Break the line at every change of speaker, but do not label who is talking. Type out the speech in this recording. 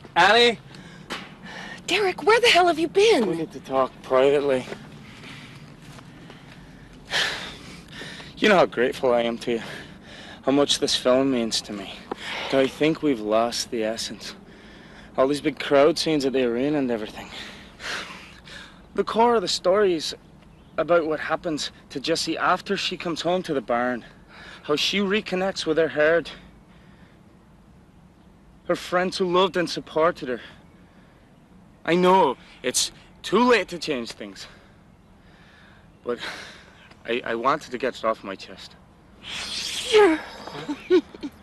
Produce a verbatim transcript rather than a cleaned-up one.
Annie?
Derek, where the hell have you been?
We need to talk privately. You know how grateful I am to you. How much this film means to me. Do I think we've lost the essence? All these big crowd scenes at the arena and everything. The core of the story is about what happens to Jessie after she comes home to the barn. How she reconnects with her herd. Her friends who loved and supported her. I know it's too late to change things. But I, I wanted to get it off my chest.
Sure.